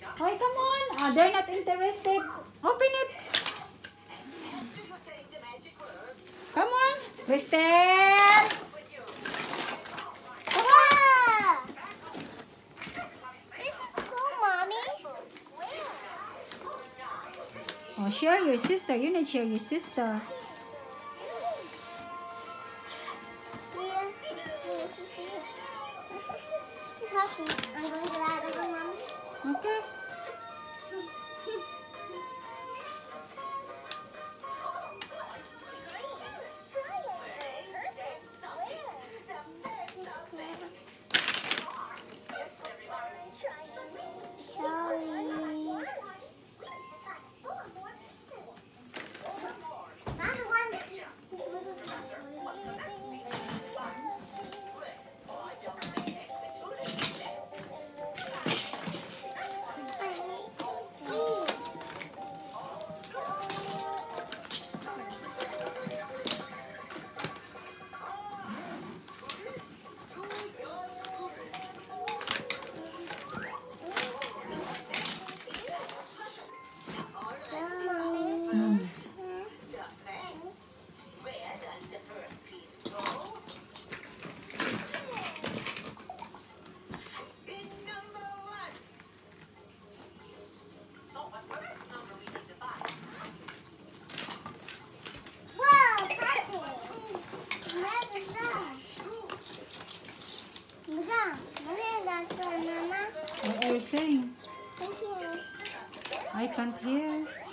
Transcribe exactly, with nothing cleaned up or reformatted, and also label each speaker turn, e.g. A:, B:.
A: Hoy, come on. Oh, they're not interested. Open it. Come on. Crystal. Come on.
B: This is cool, Mommy.
A: Oh, share your sister. You need to share your sister.
B: Here. This is here. Just hush me. I'm going to that other Mommy.
A: Okay. What are you saying?
B: Thank you.
A: I can't hear.